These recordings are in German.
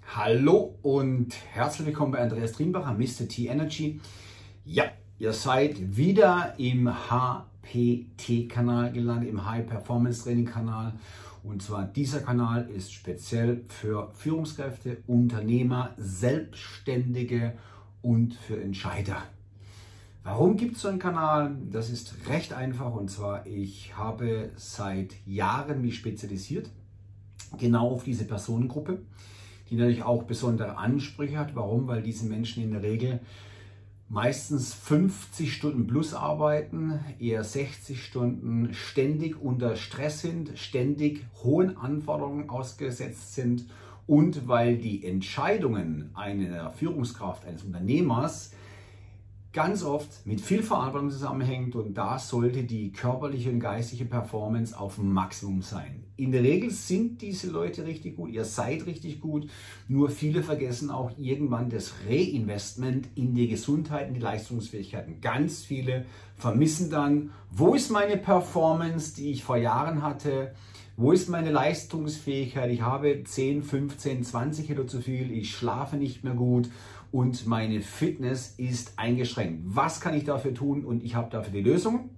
Hallo und herzlich willkommen bei Andreas Trienbacher, Mr. T Energy. Ja, ihr seid wieder im HPT-Kanal gelandet, im High Performance Training Kanal. Und zwar dieser Kanal ist speziell für Führungskräfte, Unternehmer, Selbstständige und für Entscheider. Warum gibt es so einen Kanal? Das ist recht einfach, und zwar ich habe seit Jahren mich spezialisiert, genau auf diese Personengruppe, die natürlich auch besondere Ansprüche hat. Warum? Weil diese Menschen in der Regel meistens 50 Stunden plus arbeiten, eher 60 Stunden, ständig unter Stress sind, ständig hohen Anforderungen ausgesetzt sind und weil die Entscheidungen einer Führungskraft, eines Unternehmers ganz oft mit viel Verantwortung zusammenhängt, und da sollte die körperliche und geistige Performance auf dem Maximum sein. In der Regel sind diese Leute richtig gut, ihr seid richtig gut, nur viele vergessen auch irgendwann das Reinvestment in die Gesundheit und die Leistungsfähigkeiten. Ganz viele vermissen dann, wo ist meine Performance, die ich vor Jahren hatte? Wo ist meine Leistungsfähigkeit? Ich habe 10, 15, 20 Kilo zu viel, ich schlafe nicht mehr gut und meine Fitness ist eingeschränkt. Was kann ich dafür tun? Und ich habe dafür die Lösung.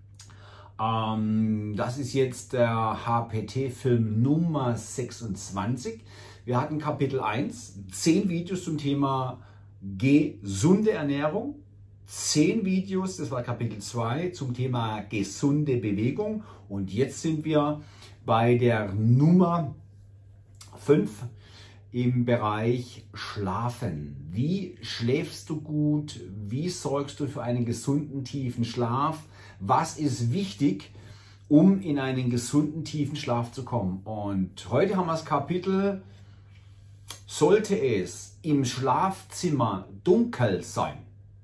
Das ist jetzt der HPT-Film Nummer 26. Wir hatten Kapitel 1, 10 Videos zum Thema gesunde Ernährung. 10 Videos, das war Kapitel 2, zum Thema gesunde Bewegung. Und jetzt sind wir bei der Nummer 5 im Bereich Schlafen. Wie schläfst du gut? Wie sorgst du für einen gesunden, tiefen Schlaf? Was ist wichtig, um in einen gesunden, tiefen Schlaf zu kommen? Und heute haben wir das Kapitel: Sollte es im Schlafzimmer dunkel sein?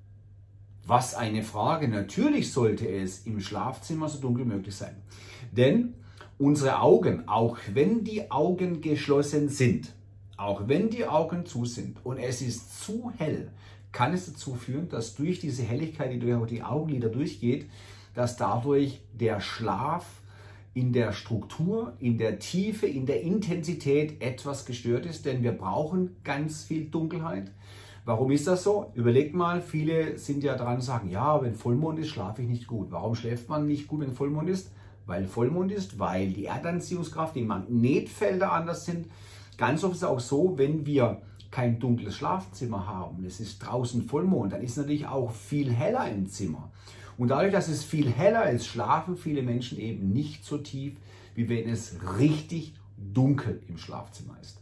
Was eine Frage. Natürlich sollte es im Schlafzimmer so dunkel wie möglich sein. Denn unsere Augen, auch wenn die Augen geschlossen sind, auch wenn die Augen zu sind und es ist zu hell, kann es dazu führen, dass durch diese Helligkeit, die durch die Augenlider durchgeht, dass dadurch der Schlaf in der Struktur, in der Tiefe, in der Intensität etwas gestört ist, denn wir brauchen ganz viel Dunkelheit. Warum ist das so? Überlegt mal, viele sind ja dran und sagen, ja, wenn Vollmond ist, schlafe ich nicht gut. Warum schläft man nicht gut, wenn Vollmond ist? Weil Vollmond ist, weil die Erdanziehungskraft, die Magnetfelder anders sind. Ganz oft ist es auch so, wenn wir kein dunkles Schlafzimmer haben, es ist draußen Vollmond, dann ist es natürlich auch viel heller im Zimmer. Und dadurch, dass es viel heller ist, schlafen viele Menschen eben nicht so tief, wie wenn es richtig dunkel im Schlafzimmer ist.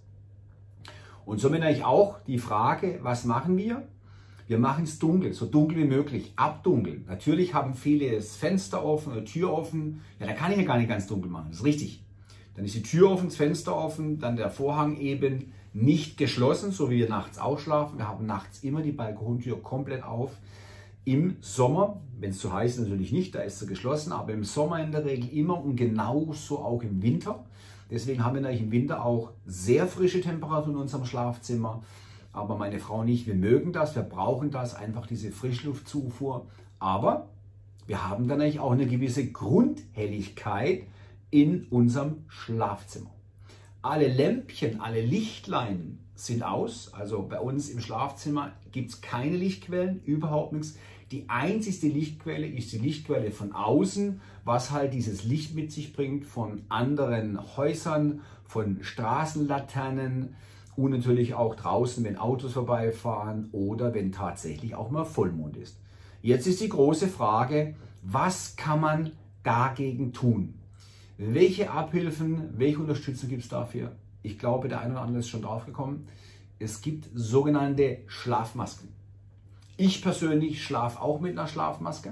Und somit natürlich auch die Frage, was machen wir? Wir machen es dunkel, so dunkel wie möglich, abdunkeln. Natürlich haben viele das Fenster offen oder Tür offen. Ja, da kann ich ja gar nicht ganz dunkel machen, das ist richtig. Dann ist die Tür offen, das Fenster offen, dann der Vorhang eben nicht geschlossen, so wie wir nachts auch schlafen. Wir haben nachts immer die Balkontür komplett auf. Im Sommer, wenn es zu heiß ist, natürlich nicht, da ist sie geschlossen, aber im Sommer in der Regel immer und genauso auch im Winter. Deswegen haben wir natürlich im Winter auch sehr frische Temperaturen in unserem Schlafzimmer. Aber meine Frau und ich, wir mögen das, wir brauchen das, einfach diese Frischluftzufuhr. Aber wir haben dann eigentlich auch eine gewisse Grundhelligkeit in unserem Schlafzimmer. Alle Lämpchen, alle Lichtleinen sind aus. Also bei uns im Schlafzimmer gibt es keine Lichtquellen, überhaupt nichts. Die einzigste Lichtquelle ist die Lichtquelle von außen, was halt dieses Licht mit sich bringt von anderen Häusern, von Straßenlaternen und natürlich auch draußen, wenn Autos vorbeifahren oder wenn tatsächlich auch mal Vollmond ist. Jetzt ist die große Frage, was kann man dagegen tun? Welche Abhilfen, welche Unterstützung gibt es dafür? Ich glaube, der eine oder andere ist schon drauf gekommen. Es gibt sogenannte Schlafmasken. Ich persönlich schlafe auch mit einer Schlafmaske.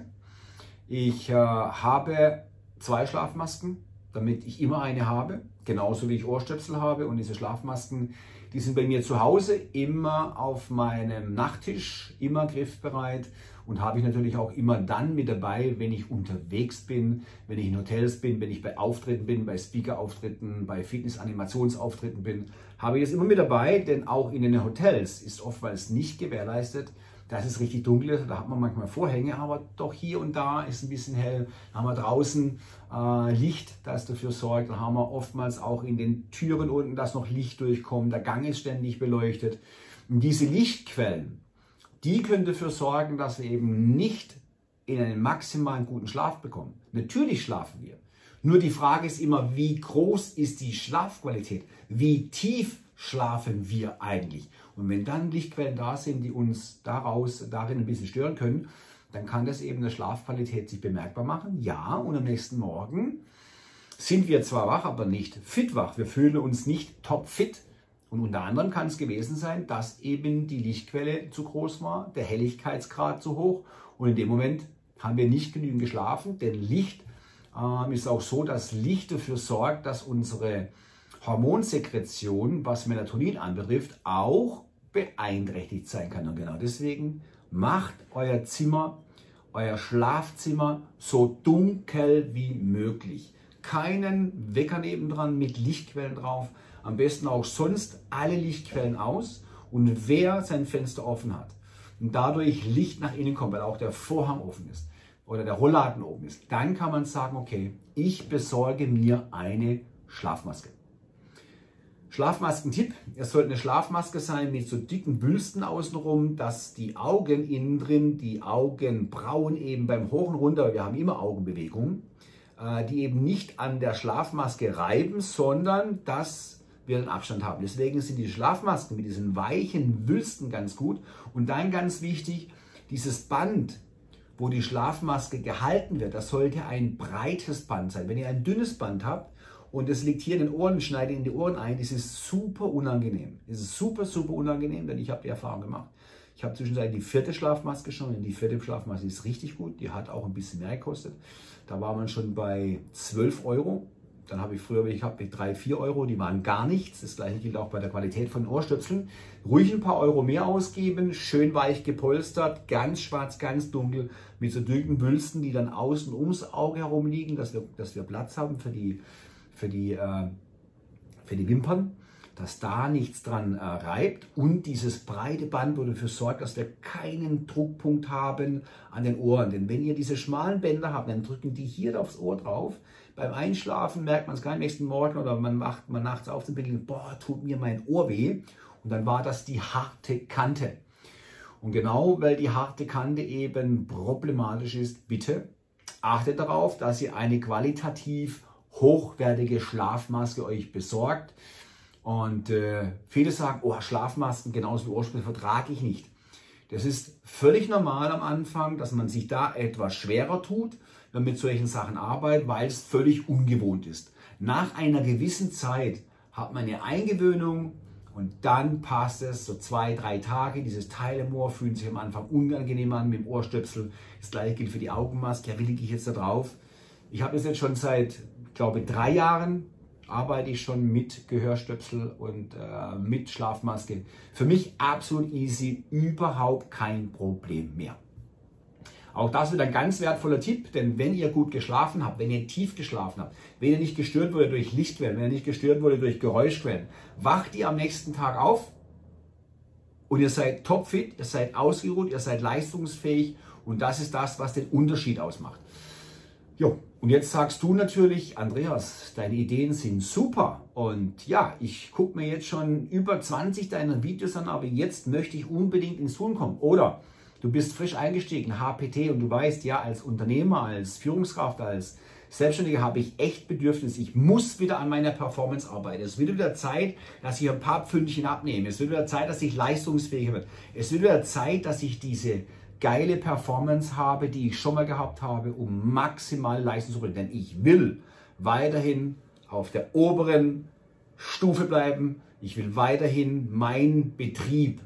Ich habe 2 Schlafmasken, damit ich immer eine habe. Genauso wie ich Ohrstöpsel habe. Und diese Schlafmasken, die sind bei mir zu Hause immer auf meinem Nachttisch, immer griffbereit. Und habe ich natürlich auch immer dann mit dabei, wenn ich unterwegs bin, wenn ich in Hotels bin, wenn ich bei Auftritten bin, bei Speaker-Auftritten, bei Fitness-Animationsauftritten bin, habe ich das immer mit dabei, denn auch in den Hotels ist oftmals nicht gewährleistet, dass es richtig dunkel ist. Da hat man manchmal Vorhänge, aber doch hier und da ist ein bisschen hell. Da haben wir draußen Licht, das dafür sorgt. Da haben wir oftmals auch in den Türen unten, dass noch Licht durchkommt. Der Gang ist ständig beleuchtet. Und diese Lichtquellen, die können dafür sorgen, dass wir eben nicht in einen maximalen guten Schlaf bekommen. Natürlich schlafen wir. Nur die Frage ist immer, wie groß ist die Schlafqualität? Wie tief schlafen wir eigentlich? Und wenn dann Lichtquellen da sind, die uns darin ein bisschen stören können, dann kann das eben der Schlafqualität sich bemerkbar machen. Ja, und am nächsten Morgen sind wir zwar wach, aber nicht fit wach. Wir fühlen uns nicht topfit. Und unter anderem kann es gewesen sein, dass eben die Lichtquelle zu groß war, der Helligkeitsgrad zu hoch. Und in dem Moment haben wir nicht genügend geschlafen, denn Licht ist auch so, dass Licht dafür sorgt, dass unsere Hormonsekretion, was Melatonin anbetrifft, auch beeinträchtigt sein kann. Und genau deswegen macht euer Zimmer, euer Schlafzimmer so dunkel wie möglich. Keinen Wecker nebendran mit Lichtquellen drauf. Am besten auch sonst alle Lichtquellen aus. Und wer sein Fenster offen hat und dadurch Licht nach innen kommt, weil auch der Vorhang offen ist oder der Rollladen oben ist, dann kann man sagen, okay, ich besorge mir eine Schlafmaske. Schlafmaskentipp, es sollte eine Schlafmaske sein mit so dicken Bülsten außenrum, dass die Augen innen drin, die Augenbrauen eben beim Hoch und Runter, wir haben immer Augenbewegungen, die eben nicht an der Schlafmaske reiben, sondern dass wir einen Abstand haben. Deswegen sind die Schlafmasken mit diesen weichen Wülsten ganz gut. Und dann ganz wichtig, dieses Band, wo die Schlafmaske gehalten wird, das sollte ein breites Band sein. Wenn ihr ein dünnes Band habt und es liegt hier in den Ohren, schneidet in die Ohren ein, das ist super unangenehm. Das ist super, super unangenehm, denn ich habe die Erfahrung gemacht. Ich habe zwischenzeitlich die 4. Schlafmaske schon und die 4. Schlafmaske ist richtig gut. Die hat auch ein bisschen mehr gekostet. Da war man schon bei 12 Euro. Dann habe ich früher, ich habe 3, 4 Euro, die waren gar nichts. Das gleiche gilt auch bei der Qualität von Ohrstöpseln. Ruhig ein paar Euro mehr ausgeben, schön weich gepolstert, ganz schwarz, ganz dunkel, mit so dünnen Wülsten, die dann außen ums Auge herum liegen, dass wir Platz haben für die Wimpern, dass da nichts dran reibt. Und dieses breite Band, wo dafür sorgt, dass wir keinen Druckpunkt haben an den Ohren. Denn wenn ihr diese schmalen Bänder habt, dann drücken die hier aufs Ohr drauf. Beim Einschlafen merkt man es gar nicht, am nächsten Morgen oder man macht nachts auf den Bild, boah, tut mir mein Ohr weh. Und dann war das die harte Kante. Und genau weil die harte Kante eben problematisch ist, bitte achtet darauf, dass ihr eine qualitativ hochwertige Schlafmaske euch besorgt. Und viele sagen, oh, Schlafmasken genauso wie Ohrstöpsel vertrage ich nicht. Das ist völlig normal am Anfang, dass man sich da etwas schwerer tut, wenn man mit solchen Sachen arbeitet, weil es völlig ungewohnt ist. Nach einer gewissen Zeit hat man eine Eingewöhnung und dann passt es, so 2, 3 Tage. Dieses Teil im Ohr fühlt sich am Anfang unangenehm an mit dem Ohrstöpsel. Das gleiche gilt für die Augenmaske. Ja, wie liege ich jetzt da drauf? Ich habe das jetzt schon seit, ich glaube, 3 Jahren. Arbeite ich schon mit Gehörstöpsel und mit Schlafmaske. Für mich absolut easy, überhaupt kein Problem mehr. Auch das wird ein ganz wertvoller Tipp, denn wenn ihr gut geschlafen habt, wenn ihr tief geschlafen habt, wenn ihr nicht gestört wurde durch Lichtquellen, wenn ihr nicht gestört wurde durch Geräuschquellen, wacht ihr am nächsten Tag auf und ihr seid topfit, ihr seid ausgeruht, ihr seid leistungsfähig und das ist das, was den Unterschied ausmacht. Jo, und jetzt sagst du natürlich, Andreas, deine Ideen sind super und ja, ich gucke mir jetzt schon über 20 deiner Videos an, aber jetzt möchte ich unbedingt ins Tun kommen. Oder du bist frisch eingestiegen, HPT, und du weißt, ja, als Unternehmer, als Führungskraft, als Selbstständiger habe ich echt Bedürfnis. Ich muss wieder an meiner Performance arbeiten. Es wird wieder Zeit, dass ich ein paar Pfündchen abnehme. Es wird wieder Zeit, dass ich leistungsfähiger werde. Es wird wieder Zeit, dass ich diese geile Performance habe, die ich schon mal gehabt habe, um maximale Leistung zu bringen. Denn ich will weiterhin auf der oberen Stufe bleiben. Ich will weiterhin meinen Betrieb,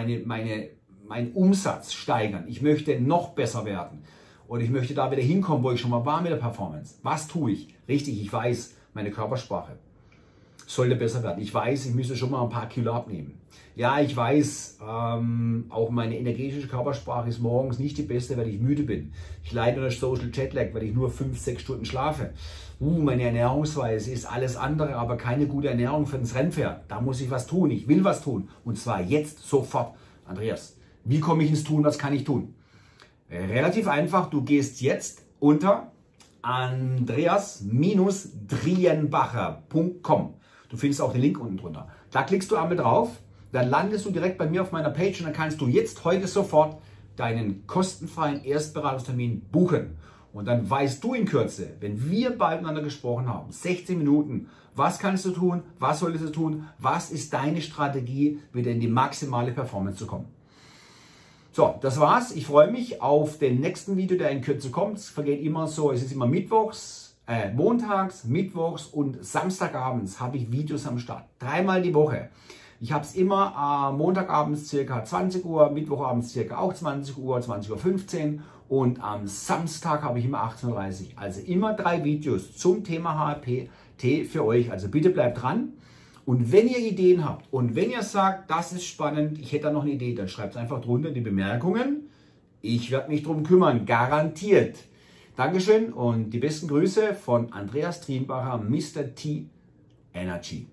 meinen Umsatz steigern. Ich möchte noch besser werden. Und ich möchte da wieder hinkommen, wo ich schon mal war mit der Performance. Was tue ich? Richtig, ich weiß, meine Körpersprache sollte besser werden. Ich weiß, ich müsste schon mal ein paar Kilo abnehmen. Ja, ich weiß, auch meine energetische Körpersprache ist morgens nicht die beste, weil ich müde bin. Ich leide unter Social Jetlag, weil ich nur 5, 6 Stunden schlafe. Meine Ernährungsweise ist alles andere, aber keine gute Ernährung für das Rennpferd. Da muss ich was tun. Ich will was tun. Und zwar jetzt, sofort. Andreas, Wie komme ich ins Tun? Was kann ich tun? Relativ einfach, du gehst jetzt unter andreas-drienbacher.com. Du findest auch den Link unten drunter. Da klickst du einmal drauf, dann landest du direkt bei mir auf meiner Page und dann kannst du jetzt heute sofort deinen kostenfreien Erstberatungstermin buchen. Und dann weißt du in Kürze, wenn wir bald miteinander gesprochen haben, 16 Minuten, was kannst du tun, was solltest du tun, was ist deine Strategie, wieder in die maximale Performance zu kommen. So, das war's. Ich freue mich auf den nächsten Video, der in Kürze kommt. Es vergeht immer so, es ist immer montags, mittwochs und samstagabends habe ich Videos am Start. 3-mal die Woche. Ich habe es immer montagabends ca. 20 Uhr, mittwochabends ca. auch 20 Uhr, 20:15 Uhr und am Samstag habe ich immer 18:30 Uhr. Also immer 3 Videos zum Thema HPT für euch. Also bitte bleibt dran. Und wenn ihr Ideen habt und wenn ihr sagt, das ist spannend, ich hätte da noch eine Idee, dann schreibt es einfach drunter in die Bemerkungen. Ich werde mich drum kümmern, garantiert. Dankeschön und die besten Grüße von Andreas Drienbacher, Mr. T Energy.